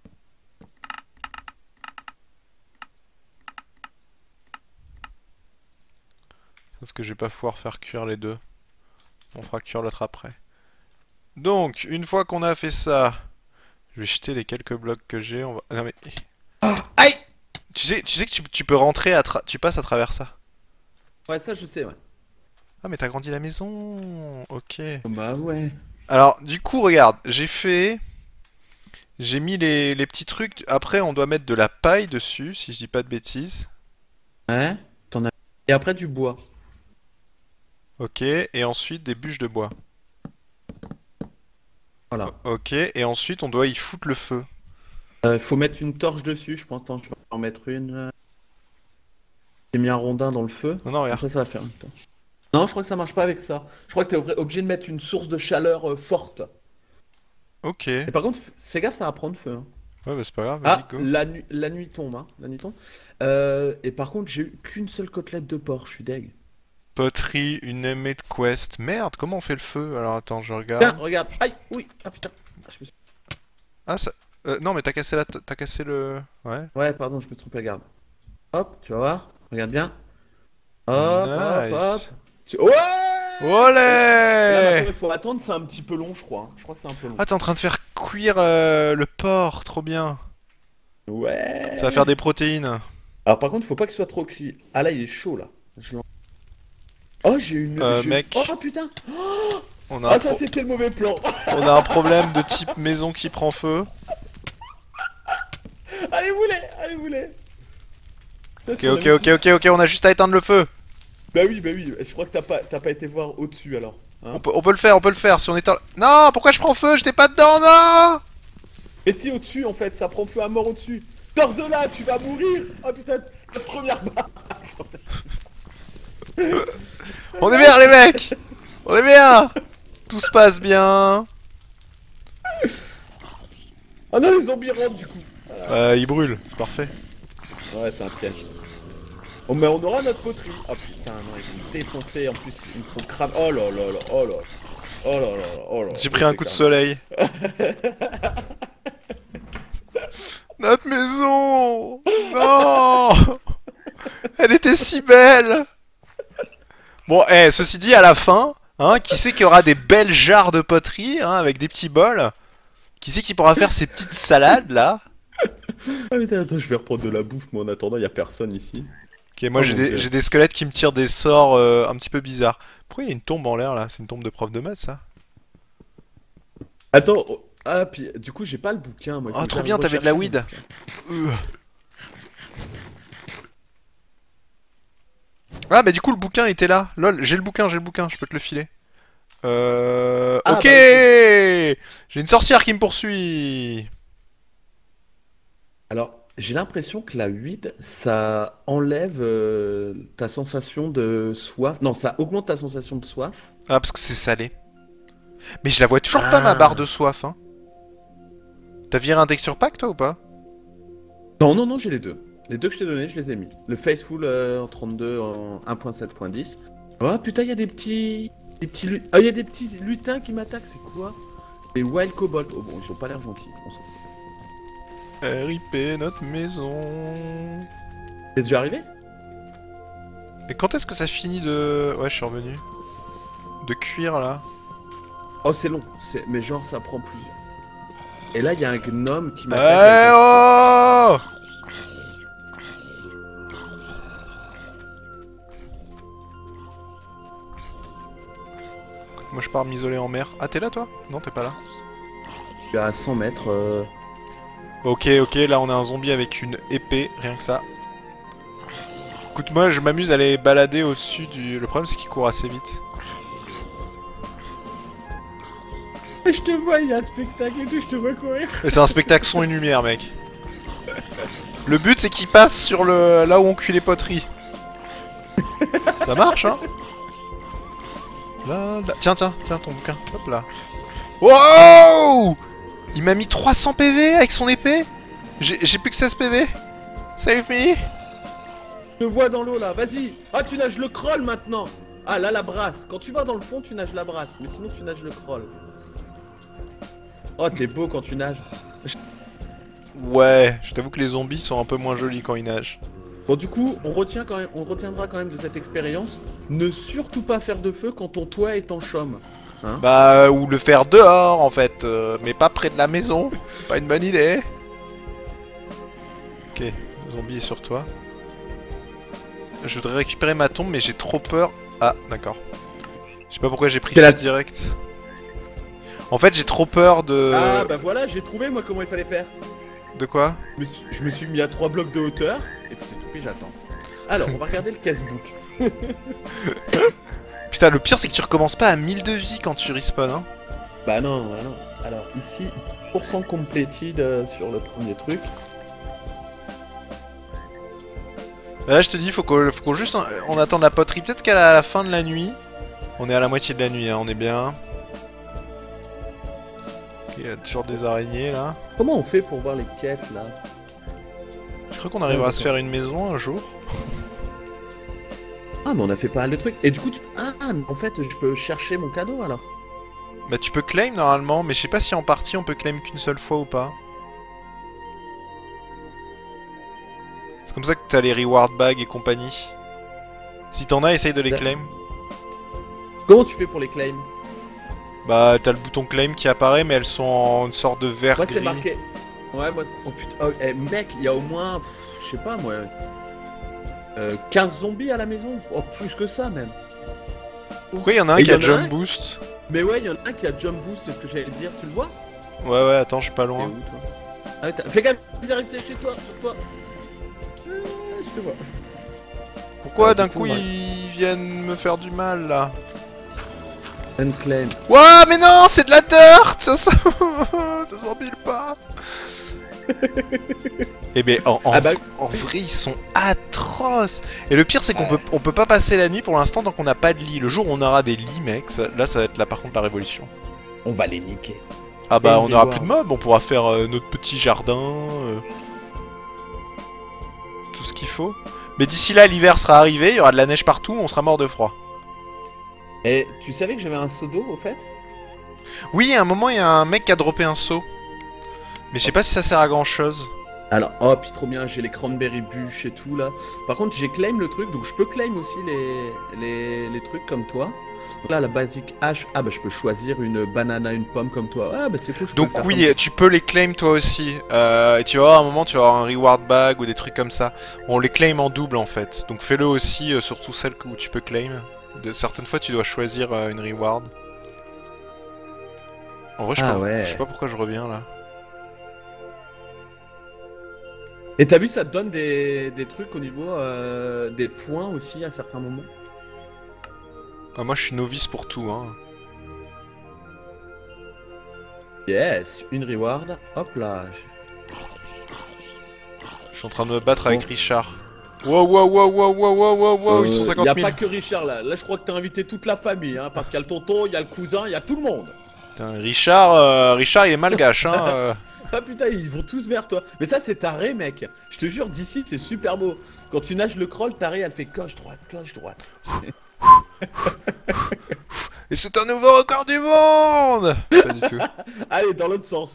[SPEAKER 1] Sauf que je vais pas pouvoir faire cuire les deux. On fera cuire l'autre après. Donc, une fois qu'on a fait ça, je vais jeter les quelques blocs que j'ai. On va... Non mais...
[SPEAKER 2] Aïe!
[SPEAKER 1] Tu sais que tu peux rentrer, tu passes à travers ça.
[SPEAKER 2] Ouais, ça je sais, ouais.
[SPEAKER 1] Ah mais t'as grandi la maison. Ok.
[SPEAKER 2] Bah ouais.
[SPEAKER 1] Alors, du coup, regarde, j'ai mis les petits trucs. Après, on doit mettre de la paille dessus, si je dis pas de bêtises.
[SPEAKER 2] Ouais. T'en as. Et après du bois.
[SPEAKER 1] Ok, et ensuite des bûches de bois.
[SPEAKER 2] Voilà.
[SPEAKER 1] Ok, et ensuite on doit y foutre le feu.
[SPEAKER 2] Faut mettre une torche dessus, je pense. Attends, je vais en mettre une. J'ai mis un rondin dans le feu.
[SPEAKER 1] Non, non,
[SPEAKER 2] Comme
[SPEAKER 1] regarde.
[SPEAKER 2] ça va faire une torche. Non, je crois que ça marche pas avec ça. Je crois que t'es obligé de mettre une source de chaleur forte.
[SPEAKER 1] Ok.
[SPEAKER 2] Et par contre, fais gaffe, ça va prendre feu, hein.
[SPEAKER 1] Ouais, bah c'est pas grave, vas-y,
[SPEAKER 2] Ah,
[SPEAKER 1] go.
[SPEAKER 2] la nuit tombe, hein. La nuit tombe. Et par contre, j'ai eu qu'une seule côtelette de porc, je suis deg.
[SPEAKER 1] Poterie, une aimée de quest. Merde, comment on fait le feu? Alors attends, je
[SPEAKER 2] Tiens,
[SPEAKER 1] regarde.
[SPEAKER 2] regarde. Aïe, oui. Ah putain. Ah, je me suis-
[SPEAKER 1] Ah, ça... non, mais t'as cassé la... T'as cassé le... Ouais.
[SPEAKER 2] Ouais, pardon, je me trompe, regarde. Hop, tu vas voir. Regarde bien. Hop, hop, hop.
[SPEAKER 1] Nice.
[SPEAKER 2] Ouais! Là, maintenant,
[SPEAKER 1] Olé!
[SPEAKER 2] il faut attendre, c'est un petit peu long, je crois, hein. Je crois que c'est un peu long.
[SPEAKER 1] Ah, t'es en train de faire cuire le porc, trop bien. Ça va faire
[SPEAKER 2] Ouais.
[SPEAKER 1] des protéines.
[SPEAKER 2] Alors, par contre, il faut pas qu'il soit trop cuit. Ah là, il est chaud, là. Oh, j'ai une.
[SPEAKER 1] Mec,
[SPEAKER 2] Oh putain!
[SPEAKER 1] on a,
[SPEAKER 2] Ah, ça, c'était le mauvais plan.
[SPEAKER 1] on a un problème de type maison qui prend feu.
[SPEAKER 2] Allez, voulez! Allez, voulez!
[SPEAKER 1] Ok, ok, ok, ok, ok, on a juste à éteindre le feu.
[SPEAKER 2] Bah oui, bah oui. Je crois que t'as pas été voir au-dessus, alors. Hein.
[SPEAKER 1] On peut le faire, on peut le faire. Si on éteint... Non, pourquoi je prends feu? J'étais pas dedans, non!
[SPEAKER 2] Et si au-dessus, en fait, ça prend feu à mort au-dessus. Tors de là, tu vas mourir! Oh putain, la première barre!
[SPEAKER 1] On est bien, les mecs! On est bien! Tout se passe bien.
[SPEAKER 2] Oh non, les zombies rentrent, du coup.
[SPEAKER 1] Il brûle, c'est parfait.
[SPEAKER 2] Ouais, c'est un piège. Oh, mais on aura notre poterie. Oh putain, non, ils vont me défoncer. En plus, il me faut cramer. Oh là là là, oh là. Oh là là là, oh là.
[SPEAKER 1] J'ai pris un coup de soleil. Notre maison! Non! Elle était si belle! Bon, ceci dit, à la fin, hein, qui c'est qu'il y aura des belles jarres de poterie, hein, avec des petits bols? Qui c'est qui pourra faire ces petites salades, là?
[SPEAKER 2] Ah putain, attends, je vais reprendre de la bouffe, mais en attendant, il y a personne ici.
[SPEAKER 1] Ok, moi
[SPEAKER 2] Oh
[SPEAKER 1] j'ai
[SPEAKER 2] mon Dieu.
[SPEAKER 1] j'ai des squelettes qui me tirent des sorts un petit peu bizarres. Pourquoi il y a une tombe en l'air, là? C'est une tombe de prof de maths, ça?
[SPEAKER 2] Attends, ah, puis du coup, j'ai pas le bouquin, moi. il faut
[SPEAKER 1] Oh,
[SPEAKER 2] que
[SPEAKER 1] trop
[SPEAKER 2] j'aille
[SPEAKER 1] bien, t'avais de la
[SPEAKER 2] rechercher
[SPEAKER 1] weed.
[SPEAKER 2] mon bouquin.
[SPEAKER 1] Ah, bah du coup, le bouquin était là. Lol, j'ai le bouquin, je peux te le filer.
[SPEAKER 2] Ah,
[SPEAKER 1] Ok!
[SPEAKER 2] bah,
[SPEAKER 1] J'ai une sorcière qui me poursuit.
[SPEAKER 2] alors, j'ai l'impression que la weed, ça enlève ta sensation de soif. Non, ça augmente ta sensation de soif.
[SPEAKER 1] Ah, parce que c'est salé. Mais je la vois toujours pas, ma
[SPEAKER 2] Ah.
[SPEAKER 1] barre de soif, hein. T'as viré un texture pack, toi, ou pas?
[SPEAKER 2] Non, non, non, j'ai les deux. Les deux que je t'ai donnés, je les ai mis. Le Faithful en 32 en 1.7.10. Oh putain, il y a des petits. Ah, il y a des petits lutins qui m'attaquent, c'est quoi? Des Wild Cobalt. Oh bon, ils ont pas l'air gentils. On s'en fout.
[SPEAKER 1] RIP, notre maison.
[SPEAKER 2] T'es déjà arrivé?
[SPEAKER 1] Et quand est-ce que ça finit de... Ouais, je suis revenu. De cuire, là.
[SPEAKER 2] Oh, c'est long. Mais genre, ça prend plusieurs. Et là, il y a un gnome qui
[SPEAKER 1] Eh
[SPEAKER 2] m'attaque.
[SPEAKER 1] oh! Moi je pars m'isoler en mer. Ah t'es là toi? Non t'es pas là.
[SPEAKER 2] Je suis à 100 mètres.
[SPEAKER 1] Ok ok là on a un zombie avec une épée, rien que ça. Écoute moi je m'amuse à aller balader au-dessus du... Le problème c'est qu'il court assez vite.
[SPEAKER 2] Je te vois, il y a un spectacle et tout, je te vois courir.
[SPEAKER 1] Et c'est un spectacle son et lumière mec. Le but c'est qu'il passe sur le... là où on cuit les poteries. Ça marche hein? Là, là. Tiens tiens tiens ton bouquin. Hop là. Wow! Il m'a mis 300 PV avec son épée. J'ai plus que 16 PV. Save me.
[SPEAKER 2] Je te vois dans l'eau là, vas-y. Ah, tu nages le crawl maintenant. Ah, là, la brasse. Quand tu vas dans le fond, tu nages la brasse. Mais sinon, tu nages le crawl. Oh, t'es beau quand tu nages.
[SPEAKER 1] Ouais, je t'avoue que les zombies sont un peu moins jolis quand ils nagent.
[SPEAKER 2] Bon, du coup, on retiendra quand même de cette expérience. Ne surtout pas faire de feu quand ton toit est en chaume. Hein?
[SPEAKER 1] Bah, ou le faire dehors en fait, mais pas près de la maison. Pas une bonne idée. Ok, le zombie est sur toi. Je voudrais récupérer ma tombe, mais j'ai trop peur. Ah, d'accord. Je sais pas pourquoi j'ai pris
[SPEAKER 2] C'est
[SPEAKER 1] ça
[SPEAKER 2] la-
[SPEAKER 1] direct. En fait, j'ai trop peur de...
[SPEAKER 2] Ah, bah voilà, j'ai trouvé moi comment il fallait faire.
[SPEAKER 1] De quoi?
[SPEAKER 2] Je me suis mis à 3 blocs de hauteur. Et puis c'est tout, puis j'attends. Alors, on va regarder le casebook.
[SPEAKER 1] Putain, le pire c'est que tu recommences pas à 1000 de vie quand tu respawn, hein.
[SPEAKER 2] Bah non, bah non. Alors ici, % completed sur le premier truc.
[SPEAKER 1] Là, je te dis, faut qu'on juste on attende la poterie. Peut-être qu'à la fin de la nuit, on est à la moitié de la nuit, hein, on est bien. Il y a toujours des araignées là.
[SPEAKER 2] Comment on fait pour voir les quêtes là?
[SPEAKER 1] Je crois qu'on arrivera à se faire une maison un jour.
[SPEAKER 2] Ah, mais on a fait pas mal de trucs. Et du coup, ah, en fait, je peux chercher mon cadeau alors.
[SPEAKER 1] Bah, tu peux claim normalement, mais je sais pas si en partie on peut claim qu'une seule fois ou pas. C'est comme ça que t'as les reward bags et compagnie. Si t'en as, essaye de les claim.
[SPEAKER 2] Comment tu fais pour les claims?
[SPEAKER 1] Bah, t'as le bouton claim qui apparaît, mais elles sont en une sorte de vert
[SPEAKER 2] Moi,
[SPEAKER 1] gris.
[SPEAKER 2] c'est marqué. Ouais, moi. Oh putain. Oh, mec, il y a au moins. Je sais pas moi. 15 zombies à la maison. Oh, plus que ça même.
[SPEAKER 1] Pourquoi il y en a un
[SPEAKER 2] Et
[SPEAKER 1] qui
[SPEAKER 2] y
[SPEAKER 1] a
[SPEAKER 2] en a
[SPEAKER 1] jump
[SPEAKER 2] un
[SPEAKER 1] boost?
[SPEAKER 2] Mais ouais, il y en a un qui a jump boost, c'est ce que j'allais dire. Tu le vois?
[SPEAKER 1] Ouais, ouais, attends, je suis pas
[SPEAKER 2] T'es
[SPEAKER 1] loin.
[SPEAKER 2] où toi? Ah, fais gaffe, ils arrivent chez toi, sur toi. Je te vois.
[SPEAKER 1] Pourquoi
[SPEAKER 2] Ah,
[SPEAKER 1] d'un
[SPEAKER 2] du coup,
[SPEAKER 1] coup
[SPEAKER 2] ouais.
[SPEAKER 1] ils viennent me faire du mal là?
[SPEAKER 2] Unclaim.
[SPEAKER 1] Ouah, mais non, c'est de la dirt! Ça s'empile pas! Eh ben,
[SPEAKER 2] Ah bah,
[SPEAKER 1] en vrai, ils sont atroces! Et le pire, c'est qu'on peut pas passer la nuit pour l'instant tant qu'on n'a pas de lit. Le jour où on aura des lits, mec, là, ça va être là par contre la révolution.
[SPEAKER 2] on va les niquer.
[SPEAKER 1] Ah bah,
[SPEAKER 2] Et
[SPEAKER 1] on
[SPEAKER 2] les
[SPEAKER 1] aura
[SPEAKER 2] voir.
[SPEAKER 1] plus de mobs, on pourra faire notre petit jardin, tout ce qu'il faut. Mais d'ici là, l'hiver sera arrivé, il y aura de la neige partout, on sera mort de froid.
[SPEAKER 2] Et tu savais que j'avais un seau d'eau au fait?
[SPEAKER 1] Oui, à un moment, il y a un mec qui a droppé un seau. Mais je sais pas si ça sert à grand chose.
[SPEAKER 2] Alors, oh, puis trop bien, j'ai les cranberry bûches et tout là. Par contre, j'ai claim le truc, donc je peux claim aussi les trucs comme toi. Donc là, la basic hache, ah bah je peux choisir une banana, une pomme comme toi. Ah bah c'est cool, je peux le
[SPEAKER 1] Donc
[SPEAKER 2] faire
[SPEAKER 1] oui, tu peux les claim toi aussi. Et tu vas voir, à un moment, tu vas avoir un reward bag ou des trucs comme ça. On les claim en double en fait. Donc fais-le aussi, surtout celles où tu peux claim. De certaines fois, tu dois choisir une reward. En vrai, je sais pas pourquoi je reviens là.
[SPEAKER 2] Et t'as vu, ça te donne des trucs au niveau des points aussi à certains moments.
[SPEAKER 1] Ah, moi, je suis novice pour tout, hein.
[SPEAKER 2] Yes, une reward. Hop là.
[SPEAKER 1] Je suis en train de me battre avec Richard. Wow, wow, wow, wow, wow, wow, wow, wow, ils sont 50 000.
[SPEAKER 2] Y a pas que Richard là. Là, je crois que t'as invité toute la famille, hein, parce qu'il y a le tonton, il y a le cousin, il y a tout le monde.
[SPEAKER 1] Putain, Richard, il est malgache, hein.
[SPEAKER 2] Ah putain, ils vont tous vers toi. Mais ça, c'est taré, mec. Je te jure, d'ici, c'est super beau. Quand tu nages le crawl, taré, elle fait gauche, droite, gauche, droite.
[SPEAKER 1] Et c'est un nouveau record du monde. Pas du tout.
[SPEAKER 2] Allez, dans l'autre sens.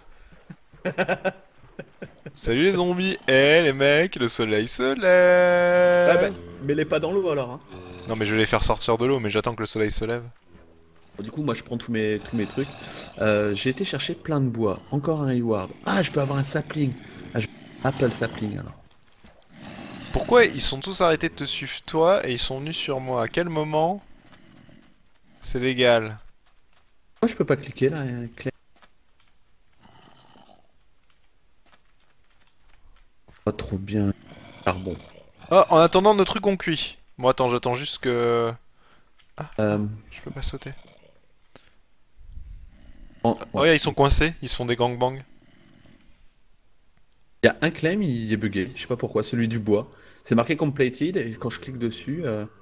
[SPEAKER 1] Salut les zombies. Eh les mecs, le soleil se
[SPEAKER 2] Ah
[SPEAKER 1] lève.
[SPEAKER 2] bah, mets-les pas dans l'eau alors. Hein.
[SPEAKER 1] Non mais je vais les faire sortir de l'eau, mais j'attends que le soleil se lève.
[SPEAKER 2] Du coup, moi, je prends tous mes trucs. J'ai été chercher plein de bois. Encore un reward. Ah, je peux avoir un sapling. Ah, je... Apple sapling alors.
[SPEAKER 1] Pourquoi ils sont tous arrêtés de te suivre toi et ils sont venus sur moi? À quel moment c'est légal?
[SPEAKER 2] Moi, je peux pas cliquer là. Pas trop bien. Charbon.
[SPEAKER 1] Oh, en attendant nos trucs ont cuit. Bon attends, j'attends juste que... Je peux pas sauter. Oh yeah, ils sont coincés, ils se font des gangbangs.
[SPEAKER 2] Il y a un claim, il est bugué. Je sais pas pourquoi, celui du bois. C'est marqué completed et quand je clique dessus...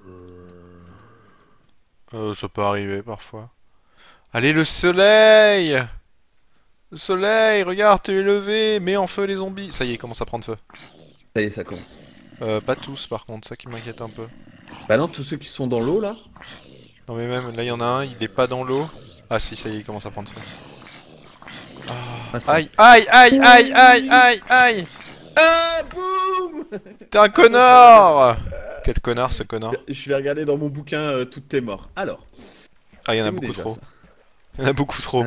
[SPEAKER 1] Ça peut arriver parfois. Allez, le soleil! Le soleil, regarde, tu es levé, mets en feu les zombies. Ça y est, il commence à prendre feu.
[SPEAKER 2] Ça y est, ça commence.
[SPEAKER 1] Pas tous par contre, ça qui m'inquiète un peu.
[SPEAKER 2] Bah non, tous ceux qui sont dans l'eau là.
[SPEAKER 1] Non mais même, là il y en a un, il est pas dans l'eau. Ah si, ça y est, il commence à prendre feu.
[SPEAKER 2] Ah, ça.
[SPEAKER 1] Aïe, aïe, aïe, aïe, aïe, aïe, aïe!
[SPEAKER 2] Ah, boum!
[SPEAKER 1] T'es un connard! Quel connard ce connard.
[SPEAKER 2] Je vais regarder dans mon bouquin toutes tes morts. Alors.
[SPEAKER 1] Ah, il y en a
[SPEAKER 2] c'est où
[SPEAKER 1] beaucoup
[SPEAKER 2] déjà,
[SPEAKER 1] trop.
[SPEAKER 2] ça
[SPEAKER 1] Il y en a beaucoup trop.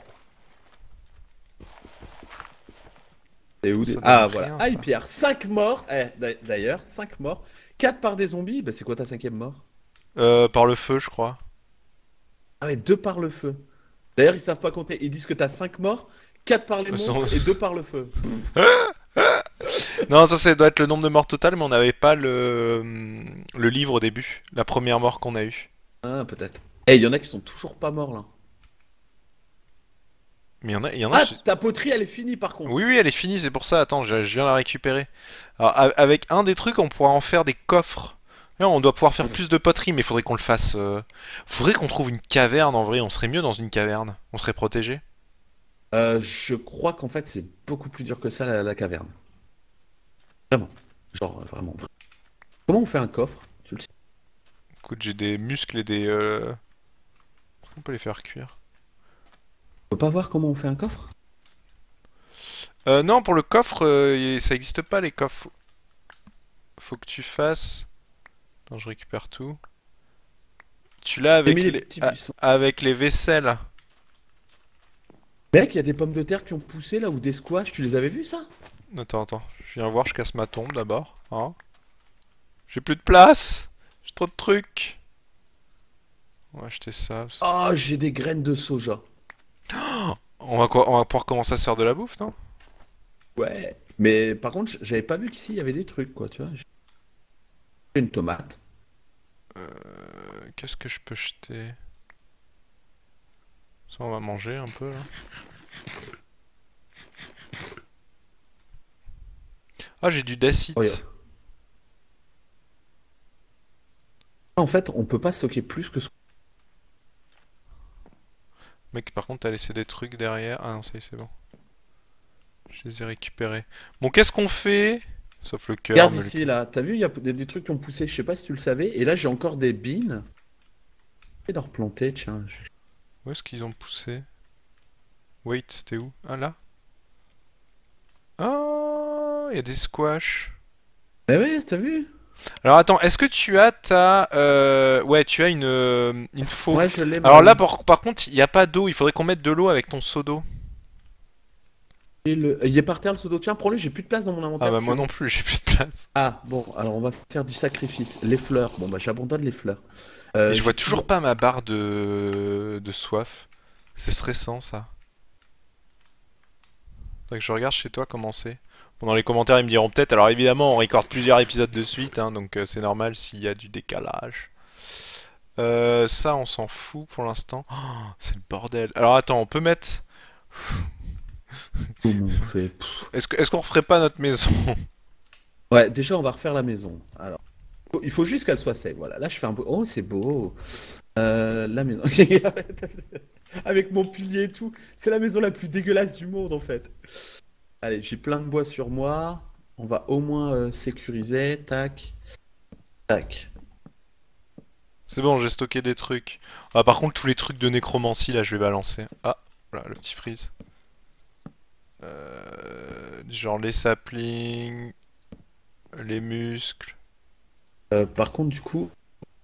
[SPEAKER 2] C'est où
[SPEAKER 1] Ça donne
[SPEAKER 2] Ah
[SPEAKER 1] rien,
[SPEAKER 2] voilà.
[SPEAKER 1] ça.
[SPEAKER 2] Ah, Pierre, 5 morts. D'ailleurs, 5 morts. 4 par des zombies. Bah c'est quoi ta 5ème mort?
[SPEAKER 1] Par le feu, je crois.
[SPEAKER 2] Ah ouais, 2 par le feu. D'ailleurs, ils savent pas compter. Ils disent que t'as 5 morts, 4 par les monstres et 2 par le feu.
[SPEAKER 1] Non, ça doit être le nombre de morts total, mais on n'avait pas le livre au début. La première mort qu'on a eue.
[SPEAKER 2] Ah, peut-être. Eh, il y en a qui sont toujours pas morts là.
[SPEAKER 1] Mais il y en a.
[SPEAKER 2] Ah, ta poterie, elle est finie par contre.
[SPEAKER 1] Oui, oui, elle est finie, c'est pour ça. Attends, je viens la récupérer. Alors, avec un des trucs, on pourra en faire des coffres. Là, on doit pouvoir faire plus de poterie, mais il faudrait qu'on le fasse. Faudrait qu'on trouve une caverne en vrai. On serait mieux dans une caverne. On serait protégé.
[SPEAKER 2] Je crois qu'en fait, c'est beaucoup plus dur que ça, la caverne. Vraiment. Genre, vraiment. Comment on fait un coffre? Tu le sais?
[SPEAKER 1] Écoute, j'ai des muscles et des. On peut les faire cuire.
[SPEAKER 2] On peut pas voir comment on fait un coffre?
[SPEAKER 1] Non, pour le coffre, ça existe pas les coffres. Faut que tu fasses. Attends, je récupère tout. Tu l'as
[SPEAKER 2] J'ai mis
[SPEAKER 1] avec
[SPEAKER 2] les
[SPEAKER 1] les
[SPEAKER 2] petits buissons.
[SPEAKER 1] avec les vaisselles.
[SPEAKER 2] Mec, il y a des pommes de terre qui ont poussé là, ou des squash, tu les avais vus ça?
[SPEAKER 1] Attends, attends. Je viens voir, je casse ma tombe d'abord. Hein. J'ai plus de place. J'ai trop de trucs. On va acheter ça.
[SPEAKER 2] Ah, j'ai des graines de soja.
[SPEAKER 1] On va quoi? On va pouvoir commencer à se faire de la bouffe, non?
[SPEAKER 2] Ouais. Mais par contre, j'avais pas vu qu'ici il y avait des trucs, quoi, tu vois. J'ai une tomate.
[SPEAKER 1] Qu'est-ce que je peux jeter? Ça, on va manger un peu là. Ah, j'ai du
[SPEAKER 2] Oh,
[SPEAKER 1] dacite.
[SPEAKER 2] en fait, on peut pas stocker plus que ce.
[SPEAKER 1] Mec, par contre, t'as laissé des trucs derrière. Ah non, ça y est, c'est bon. Je les ai récupérés. Bon, qu'est-ce qu'on fait? Sauf le cœur,
[SPEAKER 2] Regarde
[SPEAKER 1] mais
[SPEAKER 2] ici, là. T'as vu, il y a des trucs qui ont poussé, je sais pas si tu le savais. Et là, j'ai encore des beans. Je vais leur planter, tiens.
[SPEAKER 1] où est-ce qu'ils ont poussé? Wait, t'es où? Ah là? Ah, il y a des squash.
[SPEAKER 2] Eh ouais, t'as vu?
[SPEAKER 1] Alors attends, est-ce que tu as ta... Ouais, tu as une faux.
[SPEAKER 2] Ouais, je l'ai,
[SPEAKER 1] Alors là,
[SPEAKER 2] moi.
[SPEAKER 1] par contre, il n'y a pas d'eau. Il faudrait qu'on mette de l'eau avec ton seau d'eau.
[SPEAKER 2] Il est par terre le seau d'eau. Tiens, prends-le, j'ai plus de place dans mon
[SPEAKER 1] Ah
[SPEAKER 2] inventaire
[SPEAKER 1] bah
[SPEAKER 2] si tu
[SPEAKER 1] moi
[SPEAKER 2] veux.
[SPEAKER 1] non plus, j'ai plus de place.
[SPEAKER 2] Ah, bon, alors on va faire du sacrifice. Les fleurs. Bon, bah j'abandonne les fleurs.
[SPEAKER 1] Et je vois
[SPEAKER 2] J'ai
[SPEAKER 1] toujours
[SPEAKER 2] toujours.
[SPEAKER 1] pas ma barre de soif. C'est stressant ça. Faudrait que je regarde chez toi comment c'est. Bon, dans les commentaires, ils me diront peut-être. Alors évidemment, on recorde plusieurs épisodes de suite, hein, donc c'est normal s'il y a du décalage. Ça, on s'en fout pour l'instant. Oh, c'est le bordel. Alors attends, on peut mettre...
[SPEAKER 2] Comment on fait?
[SPEAKER 1] Est-ce qu'on referait pas notre maison?
[SPEAKER 2] Ouais, déjà, on va refaire la maison. Alors, il faut juste qu'elle soit safe. Voilà, là, je fais un beau. Oh, c'est beau. La maison. Avec mon pilier et tout. C'est la maison la plus dégueulasse du monde, en fait. Allez, j'ai plein de bois sur moi. On va au moins sécuriser. Tac, tac.
[SPEAKER 1] C'est bon, j'ai stocké des trucs. Ah, par contre, tous les trucs de nécromancie, là, je vais balancer. Ah, voilà, le petit freeze. Genre les saplings, les muscles.
[SPEAKER 2] Par contre, du coup,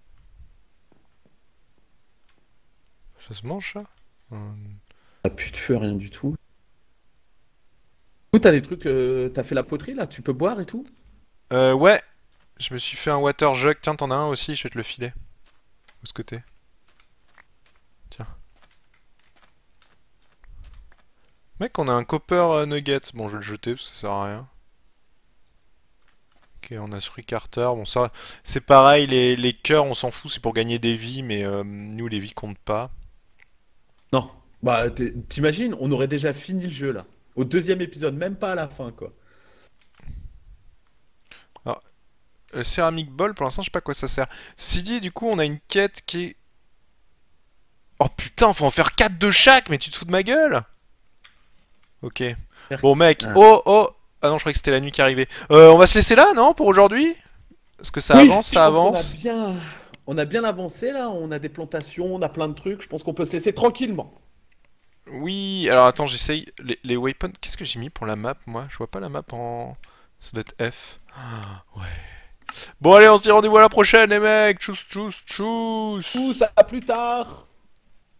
[SPEAKER 1] Ça se mange, ça?
[SPEAKER 2] t'as plus de feu, rien du tout. Du coup, t'as des trucs. T'as fait la poterie là, tu peux boire et tout?
[SPEAKER 1] Ouais, je me suis fait un water jug. Tiens, t'en as un aussi, je vais te le filer. Où est-ce que t'es? Tiens. Mec, on a un copper nugget. Bon, je vais le jeter parce que ça sert à rien. Ok, on a Fruit Carter. Bon, ça, c'est pareil. Les cœurs, on s'en fout, c'est pour gagner des vies, mais nous, les vies comptent pas.
[SPEAKER 2] Non. Bah, t'imagines, on aurait déjà fini le jeu là. Au deuxième épisode, même pas à la fin quoi.
[SPEAKER 1] Alors, le Ceramic Ball, pour l'instant, je sais pas à quoi ça sert. Ceci dit, du coup, on a une quête qui est... Oh putain, faut en faire 4 de chaque, mais tu te fous de ma gueule? Ok. Bon, mec,
[SPEAKER 2] Ah.
[SPEAKER 1] oh, oh. Ah non, je croyais que c'était la nuit qui arrivait. On va se laisser là, non, pour aujourd'hui? Est-ce que ça
[SPEAKER 2] Oui,
[SPEAKER 1] avance,
[SPEAKER 2] je
[SPEAKER 1] ça
[SPEAKER 2] pense qu'on a
[SPEAKER 1] avance?
[SPEAKER 2] bien, on a bien avancé là. On a des plantations, on a plein de trucs. Je pense qu'on peut se laisser tranquillement.
[SPEAKER 1] Oui, alors attends, j'essaye. Les waypoints, qu'est-ce que j'ai mis pour la map, moi? Je vois pas la map en... Ça doit être F. Ah, ouais. Bon, allez, on se dit rendez-vous à la prochaine, les mecs. Tchuss, tchuss, tchuss.
[SPEAKER 2] Tout ça, à plus tard.